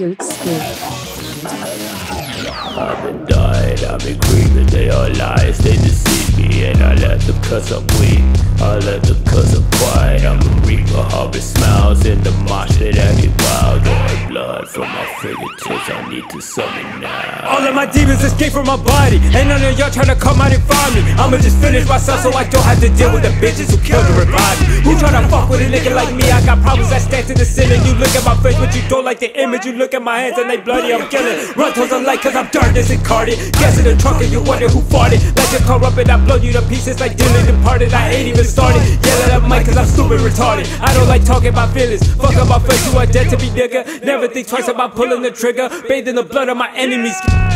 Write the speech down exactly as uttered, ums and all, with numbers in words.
Goat Scoop. I've been dying, I've been creeping, they all lies, they deceive me, and I let them cause I'm weak, I let them cause I'm quiet. I'm a reaper, harvest smiles in the marsh that acting wild, drawing blood from my fingertips, I need to summon now. All of my demons escape from my body, ain't none of y'all tryna come out and find me. I'ma just finish myself so I don't have to deal with the bitches who killed and revived me. Who tryna fuck with a nigga like me? I got problems that stand to the ceiling. You look at my face but you don't like the image, you look at my hands and they bloody, I'm killing. Run towards the light cause I'm darkness incarnate. Gas in the trunk and you wonder who farted. Like a corrupted, I blow you to pieces like Dylan departed. I ain't even started, yell at that mic cause I'm stupid retarded. I don't like talking about feelings, fuck up my face, you are dead to me nigga. Never think twice about pulling the trigger, bathed in the blood of my enemies.